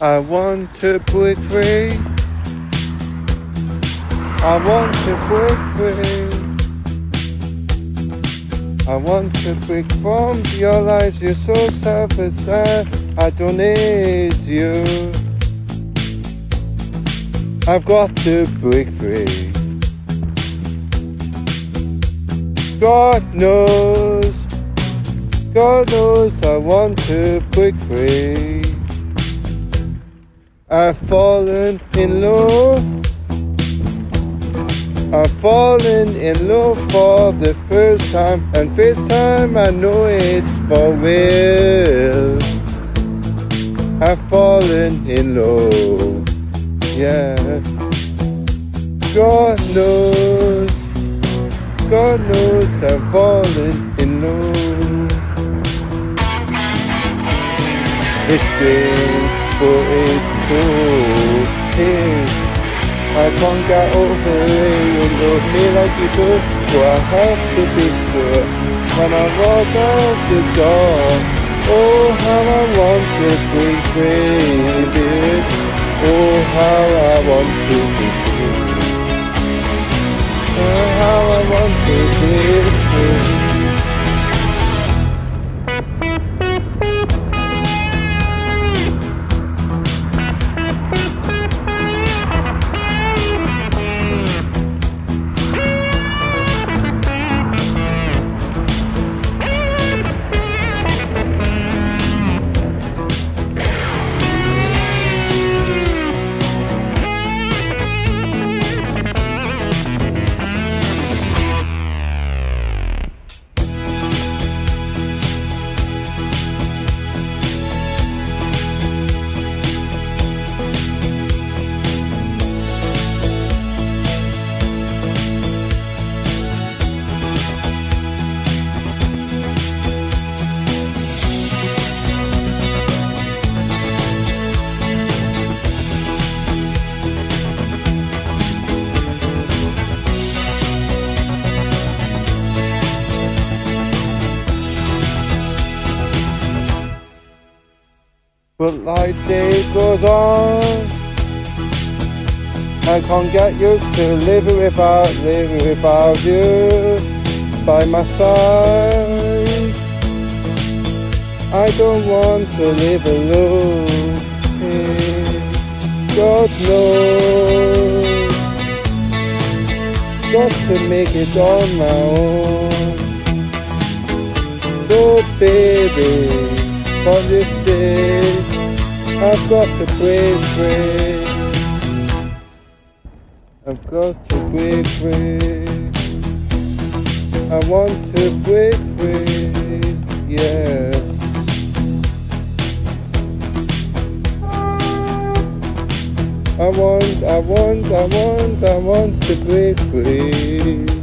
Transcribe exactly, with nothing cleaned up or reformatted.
I want to break free. I want to break free. I want to break from your lies. You're so selfish, I don't need you. I've got to break free. God knows, God knows I want to break free. I've fallen in love. I've fallen in love for the first time, and first time I know it's for real. I've fallen in love, yeah. God knows, God knows I've fallen in love. It's been, but it's cool. Hey, I can't get over it. You love me like you do, so I have to be sure when I walk out the door. Oh, how I want to be free, bitch. Oh, how I want to be free. Oh, how I want to be free. But life day goes on. I can't get used to living without, living without you by my side. I don't want to live alone. God knows, got to make it on my own. So baby, what you say, I've got to break free. I've got to break free. I want to break free, yeah. I want, I want, I want, I want to break free.